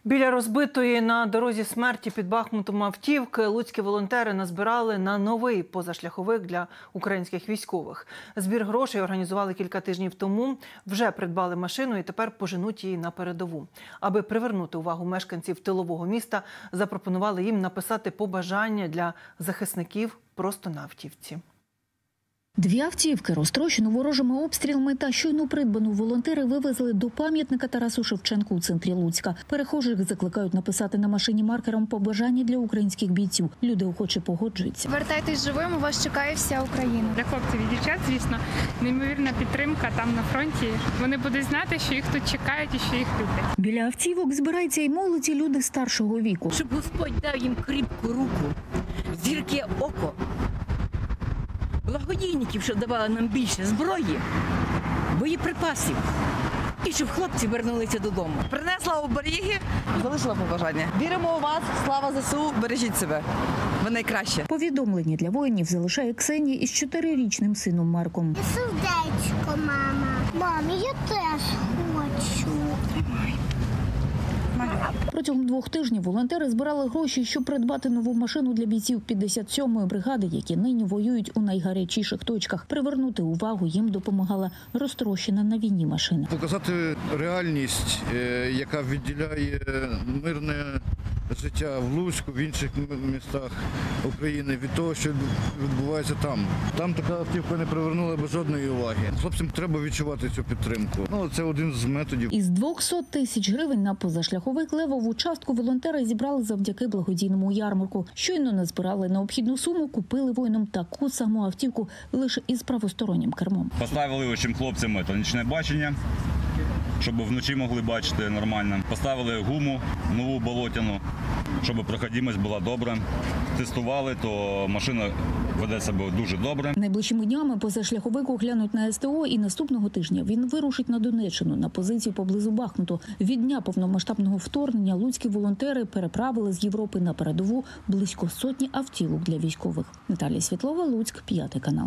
Біля розбитої на дорозі смерті під Бахмутом автівки луцькі волонтери назбирали на новий позашляховик для українських військових. Збір грошей організували кілька тижнів тому, вже придбали машину і тепер поженуть її на передову. Аби привернути увагу мешканців тилового міста, запропонували їм написати побажання для захисників просто на автівці. Дві автівки, розтрощену ворожими обстрілами та щойно придбану волонтери вивезли до пам'ятника Тарасу Шевченку у центрі Луцька. Перехожих закликають написати на машині маркером побажання для українських бійців. Люди охоче погоджуються. Вертайтесь живими, вас чекає вся Україна. Для хлопців і дівчат, звісно, неймовірна підтримка там на фронті. Вони будуть знати, що їх тут чекають і що їх люблять. Біля автівок збирається і молодь, і люди старшого віку. Щоб Господь дав їм кріпку руку, зірке око. Благодійників, що давали нам більше зброї, боєприпасів. І щоб хлопці вернулися додому. Принесла оберіги, залишила побажання. Віримо у вас, слава ЗСУ, бережіть себе. Ви найкраще. Повідомлення для воїнів залишає Ксенія із 4-річним сином Марком. Сердечко, мама. Мамі, я теж хочу. Тримай. Протягом 2 тижнів волонтери збирали гроші, щоб придбати нову машину для бійців 57-ї бригади, які нині воюють у найгарячіших точках. Привернути увагу їм допомагала розтрощена на війні машина. Показати реальність, яка відділяє мирне життя в Луцьку, в інших містах України від того, що відбувається там. Там така автівка не привернула б жодної уваги. Хлопцям треба відчувати цю підтримку. Це один з методів. Із 200 тисяч гривень на позашляховик левову частку волонтери зібрали завдяки благодійному ярмарку. Щойно назбирали необхідну суму, купили воїнам таку саму автівку лише із правостороннім кермом. Поставили очим хлопцям нічне бачення, щоб вночі могли бачити нормально. Поставили гуму нову болотяну, щоб проходимость була добра. Тестували, то машина веде себе дуже добре. Найближчими днями позашляховик оглянуть на СТО, і наступного тижня він вирушить на Донеччину, на позицію поблизу Бахмуту. Від дня повномасштабного вторгнення луцькі волонтери переправили з Європи на передову близько 100 автівок для військових. Наталія Світлова, Луцьк, 5 канал.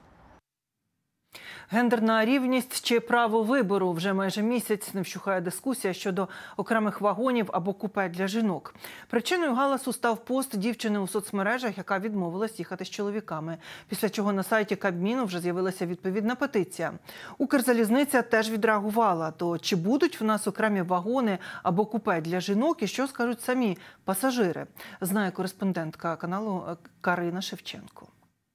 Гендерна рівність чи право вибору. Вже майже місяць не вщухає дискусія щодо окремих вагонів або купе для жінок. Причиною галасу став пост дівчини у соцмережах, яка відмовилась їхати з чоловіками. Після чого на сайті Кабміну вже з'явилася відповідна петиція. Укрзалізниця теж відреагувала. То чи будуть в нас окремі вагони або купе для жінок і що скажуть самі пасажири? Знає кореспондентка каналу Карина Шевченко.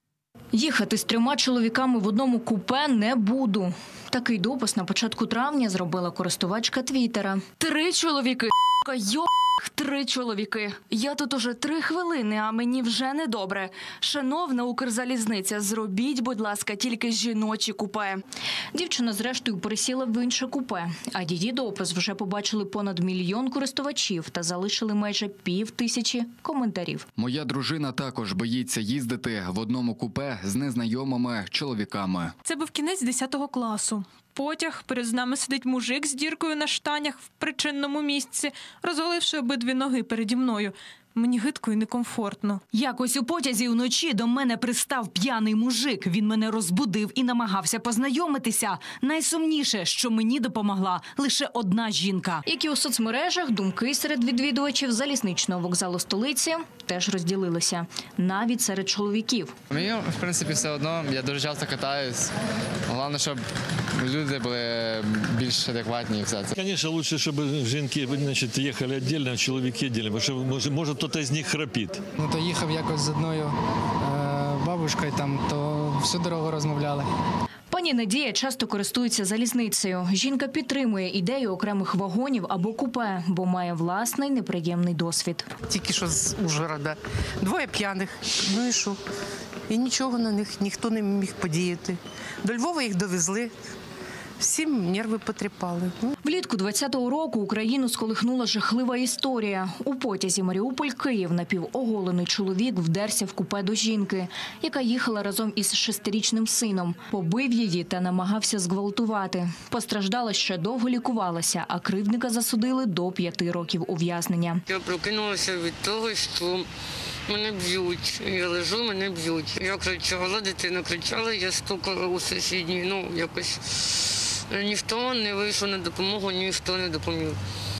Їхати з 3 чоловіками в одному купе не буду. Такий допис на початку травня зробила користувачка Твіттера. 3 чоловіки, йо**х, 3 чоловіки. Я тут уже 3 хвилини, а мені вже недобре. Шановна Укрзалізниця, зробіть, будь ласка, тільки жіночі купе. Дівчина зрештою пересіла в інше купе. А її допис вже побачили понад 1 мільйон користувачів та залишили майже 5000 коментарів. Моя дружина також боїться їздити в одному купе з незнайомими чоловіками. Це був кінець 10 класу. Потяг, перед нами сидить мужик з діркою на штанях в причинному місці, розваливши обидві ноги переді мною. Мені гидко і некомфортно. Якось у потязі вночі до мене пристав п'яний мужик. Він мене розбудив і намагався познайомитися. Найсумніше, що мені допомогла лише одна жінка. Як і у соцмережах, думки серед відвідувачів залізничного вокзалу столиці теж розділилися. Навіть серед чоловіків. Мені, в принципі, все одно. Я дуже часто катаюсь. Головне, щоб люди були більш адекватні і все це. Звісно, краще, щоб жінки, значить, їхали віддільно, а чоловіки віддільно, бо що може хтось з них храпить. То їхав якось з одною бабушкою, то всю дорогу розмовляли. Пані Надія часто користується залізницею. Жінка підтримує ідею окремих вагонів або купе, бо має власний неприємний досвід. Тільки що з Ужгорода. 2 п'яних. Ну і що? І нічого на них ніхто не міг подіяти. До Львова їх довезли. Всім нерви потріпали. Влітку 2020 року Україну сколихнула жахлива історія. У потязі Маріуполь-Київ напівоголений чоловік вдерся в купе до жінки, яка їхала разом із 6-річним сином. Побив її та намагався зґвалтувати. Постраждала ще довго лікувалася, а кривдника засудили до 5 років ув'язнення. Я прокинулася від того, що мене б'ють. Я лежу, мене б'ють. Я кричала, дитина кричала, я стукала у сусідній, якось. Ніхто не вийшов на допомогу, ніхто не допоміг.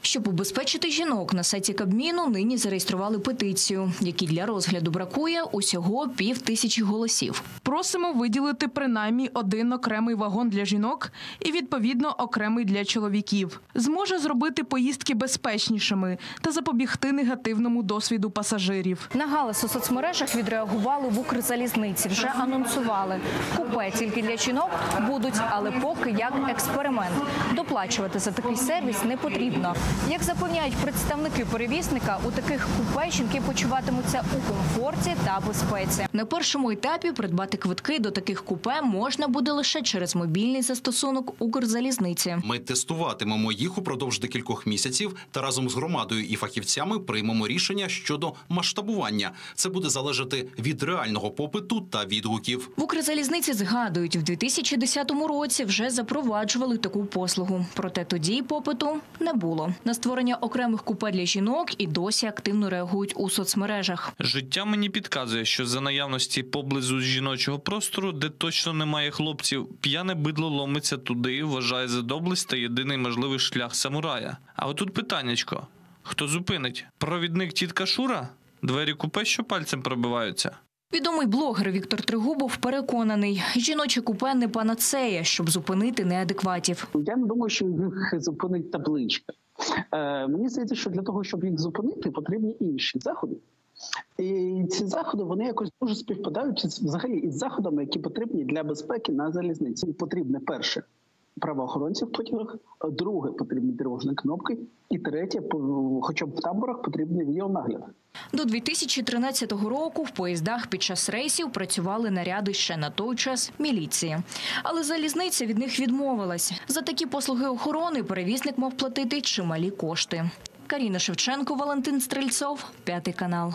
Щоб убезпечити жінок, на сайті Кабміну нині зареєстрували петицію, якій для розгляду бракує усього 5000 голосів. Просимо виділити принаймні один окремий вагон для жінок і, відповідно, окремий для чоловіків. Зможе зробити поїздки безпечнішими та запобігти негативному досвіду пасажирів. На галас у соцмережах відреагували в Укрзалізниці. Вже анонсували. Купе тільки для жінок будуть, але поки як експеримент. Доплачувати за такий сервіс не потрібно. Як запевняють представники перевізника, у таких купе жінки почуватимуться у комфорті та безпеці. На першому етапі придбати квитки до таких купе можна буде лише через мобільний застосунок Укрзалізниці. Ми тестуватимемо їх упродовж декількох місяців та разом з громадою і фахівцями приймемо рішення щодо масштабування. Це буде залежати від реального попиту та відгуків. В Укрзалізниці згадують, в 2010 році вже запроваджували таку послугу. Проте тоді попиту не було. На створення окремих купе для жінок і досі активно реагують у соцмережах. Життя мені підказує, що за наявності поблизу жіночого простору, де точно немає хлопців, п'яне бидло ломиться туди і вважає за доблесть та єдиний можливий шлях самурая. А отут питаннячко. Хто зупинить? Провідник тітка Шура? Двері купе що пальцем пробиваються? Відомий блогер Віктор Тригубов переконаний, жіноче купе не панацея, щоб зупинити неадекватів. Я не думаю, що їх зупинить табличка. Мені здається, що для того, щоб їх зупинити, потрібні інші заходи. І ці заходи, вони якось дуже співпадають взагалі із заходами, які потрібні для безпеки на залізниці. Потрібне перше – правоохоронці в потягах, друге – потрібні тривожні кнопки, і третє – хоча б в таборах потрібний відеонагляд. До 2013 року в поїздах під час рейсів працювали наряди ще на той час міліції. Але залізниця від них відмовилась. За такі послуги охорони перевізник мав платити чималі кошти. Каріна Шевченко, Валентин Стрельцов, 5 канал.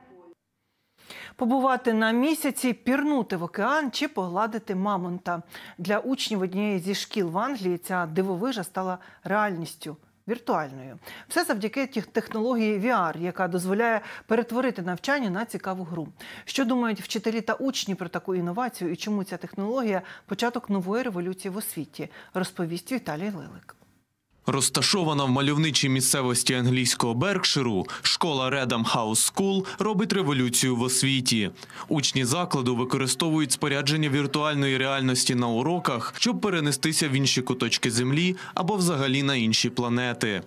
Побувати на місяці, пірнути в океан чи погладити мамонта. Для учнів однієї зі шкіл в Англії ця дивовижа стала реальністю. Віртуальною. Все завдяки технології VR, яка дозволяє перетворити навчання на цікаву гру. Що думають вчителі та учні про таку інновацію і чому ця технологія – початок нової революції в освіті, розповість Віталій Лилик. Розташована в мальовничій місцевості англійського Беркширу, школа Redham House School робить революцію в освіті. Учні закладу використовують спорядження віртуальної реальності на уроках, щоб перенестися в інші куточки Землі або взагалі на інші планети.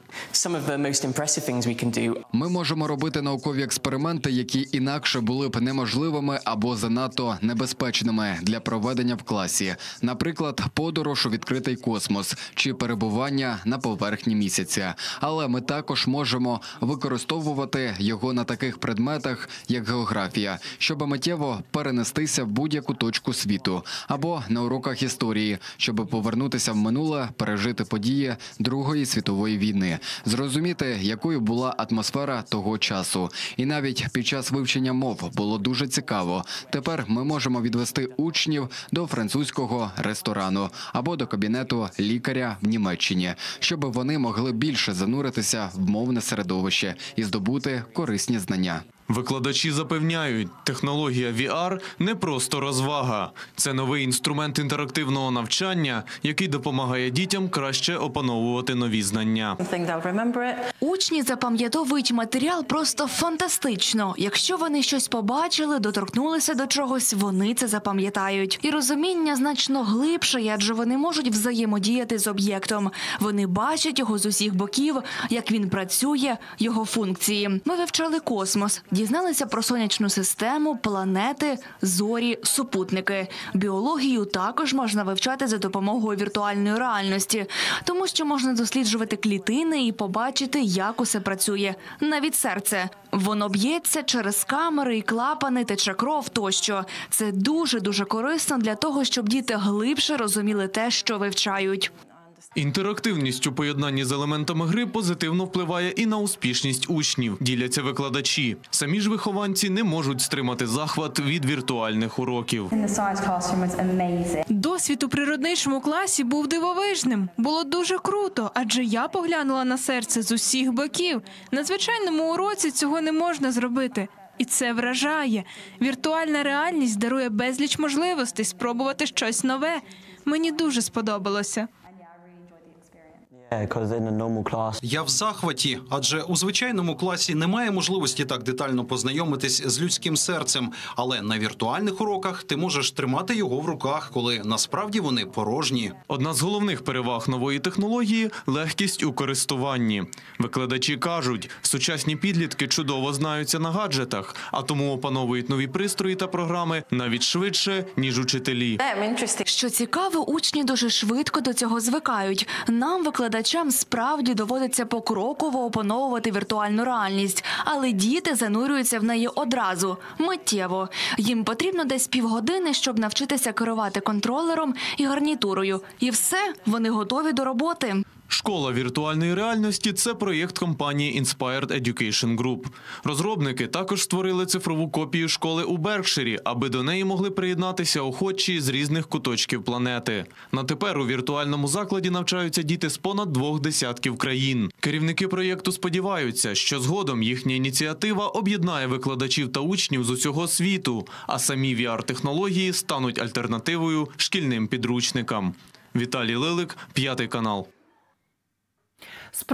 Ми можемо робити наукові експерименти, які інакше були б неможливими або занадто небезпечними для проведення в класі. Наприклад, подорож у відкритий космос чи перебування на поверхні місяця. Але ми також можемо використовувати його на таких предметах, як географія, щоб миттєво перенестися в будь-яку точку світу. Або на уроках історії, щоб повернутися в минуле, пережити події Другої світової війни, зрозуміти, якою була атмосфера того часу. І навіть під час вивчення мов було дуже цікаво. Тепер ми можемо відвести учнів до французького ресторану або до кабінету лікаря в Німеччині, щоб вони могли більше зануритися в мовне середовище і здобути корисні знання. Викладачі запевняють, технологія VR – не просто розвага. Це новий інструмент інтерактивного навчання, який допомагає дітям краще опановувати нові знання. Учні запам'ятовують матеріал просто фантастично. Якщо вони щось побачили, доторкнулися до чогось, вони це запам'ятають. І розуміння значно глибше, адже вони можуть взаємодіяти з об'єктом. Вони бачать його з усіх боків, як він працює, його функції. Ми вивчали космос. Дізналися про сонячну систему, планети, зорі, супутники. Біологію також можна вивчати за допомогою віртуальної реальності, тому що можна досліджувати клітини і побачити, як усе працює. Навіть серце. Воно б'ється через камери і клапани, тече кров тощо. Це дуже-дуже корисно для того, щоб діти глибше розуміли те, що вивчають. Інтерактивність у поєднанні з елементами гри позитивно впливає і на успішність учнів, діляться викладачі. Самі ж вихованці не можуть стримати захват від віртуальних уроків. Досвід у природничому класі був дивовижним. Було дуже круто, адже я поглянула на серце з усіх боків. На звичайному уроці цього не можна зробити. І це вражає. Віртуальна реальність дарує безліч можливостей спробувати щось нове. Мені дуже сподобалося. Я в захваті, адже у звичайному класі немає можливості так детально познайомитись з людським серцем. Але на віртуальних уроках ти можеш тримати його в руках, коли насправді вони порожні. Одна з головних переваг нової технології – легкість у користуванні. Викладачі кажуть, сучасні підлітки чудово знаються на гаджетах, а тому опановують нові пристрої та програми навіть швидше, ніж учителі. Що цікаво, учні дуже швидко до цього звикають. Нам, викладачам, справді доводиться покроково опановувати віртуальну реальність, але діти занурюються в неї одразу, миттєво. Їм потрібно десь півгодини, щоб навчитися керувати контролером і гарнітурою. І все, вони готові до роботи. Школа віртуальної реальності – це проєкт компанії Inspired Education Group. Розробники також створили цифрову копію школи у Беркширі, аби до неї могли приєднатися охочі з різних куточків планети. На тепер у віртуальному закладі навчаються діти з понад 2 десятків країн. Керівники проєкту сподіваються, що згодом їхня ініціатива об'єднає викладачів та учнів з усього світу, а самі VR-технології стануть альтернативою шкільним підручникам. Віталій Лилик, 5 канал.